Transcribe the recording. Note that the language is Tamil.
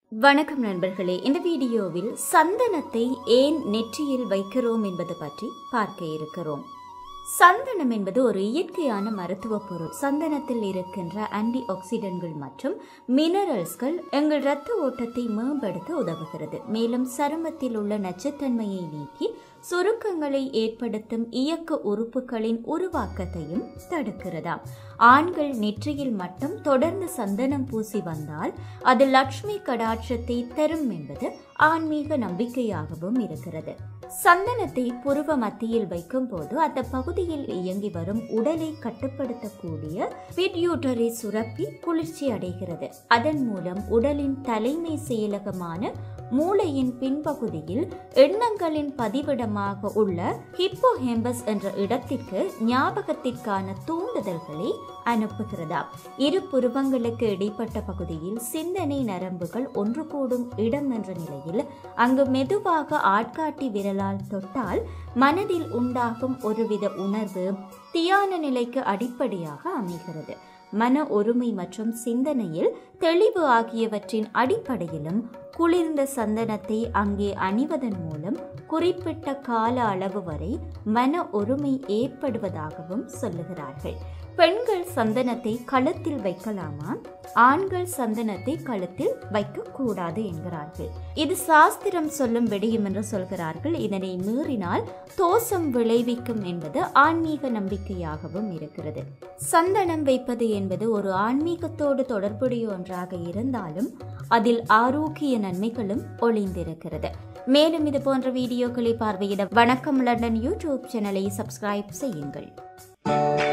வணக்கம் நண்பர்களே, இந்த வீடியோவில் சந்தனத்தை ஏன் நெற்றியில் வைக்கிறோம் என்பது பற்றி பார்க்க இருக்கிறோம். சந்தனம் என்பது ஒரு இயற்கையான மருத்துவ பொருள். சந்தனத்தில் இருக்கின்ற ஆன்டி ஆக்சிடென்ட்கள் மற்றும் மினரல்ஸ்கள் எங்கள் இரத்த ஓட்டத்தை மேம்படுத்த உதவுகிறது. மேலும் சருமத்தில் உள்ள நச்சுத்தன்மையை நீக்கி சுருக்கங்களை ஏற்படுத்தும் இயக்க உறுப்புகளின் உருவாக்கத்தையும் தடுக்கிறதாம். ஆண்கள் நெற்றியில் மட்டும் தொடர்ந்து சந்தனம் பூசி வந்தால் அது லட்சுமி கடாட்சத்தை தரும் என்பது ஆன்மீக நம்பிக்கையாகவும் இருக்கிறது. சந்தனத்தை புருவ மத்தியில் வைக்கும் போது அந்த பகுதியில் இயங்கி வரும் உடலை கட்டுப்படுத்தக்கூடிய பிட்யூட்டரி சுரப்பி குளிர்ச்சி அடைகிறது. அதன் மூலம் உடலின் தலைமை செயலகமான மூளையின் பின்பகுதியில் எண்ணங்களின் பதிவிடமாக உள்ள ஹிப்போஹேம்பஸ் என்ற இடத்திற்கு ஞாபகத்திற்கான தூண்டுதல்களை அனுப்புகிறதா. இரு புருவங்களுக்கு இடைப்பட்ட பகுதியில் சிந்தனை நரம்புகள் ஒன்று கூடும் இடம் என்ற நிலையில் அங்கு மெதுவாக ஆட்காட்டி விரலால் தொட்டால் மனதில் உண்டாகும் ஒருவித உணர்வு தியான நிலைக்கு அடிப்படையாக அமைகிறது. மன ஒருமை மற்றும் சிந்தனையில் தெளிவு ஆகியவற்றின் அடிப்படையிலும் குளிர்ந்த சந்தனத்தை அங்கே அணிவதன் மூலம் குறிப்பிட்ட கால அளவு வரை மன ஒருமை ஏற்படுவதாகவும் சொல்லுகிறார்கள். பெண்கள் சந்தனத்தை கழுத்தில் வைக்கலாமா? ஆண்கள் சந்தனத்தை கழுத்தில் வைக்கக்கூடாது என்கிறார்கள். இது சாஸ்திரம் சொல்லும் விடயம் என்று சொல்கிறார்கள். இதனை மீறினால் தோஷம் விளைவிக்கும் என்பது ஆன்மீக நம்பிக்கையாகவும் இருக்கிறது. சந்தனம் வைப்பது என்பது ஒரு ஆன்மீகத்தோடு தொடர்புடைய ஒன்றாக இருந்தாலும் அதில் ஆரோக்கிய நன்மைகளும் ஒளிந்திருக்கிறது. மேலும் இது போன்ற வீடியோக்களை பார்வையிட வணக்கம் லண்டன் யூடியூப் சேனலை சப்ஸ்கிரைப் செய்யுங்கள்.